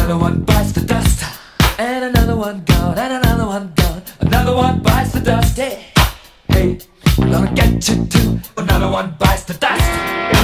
Another one bites the dust, and another one gone, and another one gone. Another one bites the dust. Hey, hey, I'm gonna get you too. Another one bites the dust.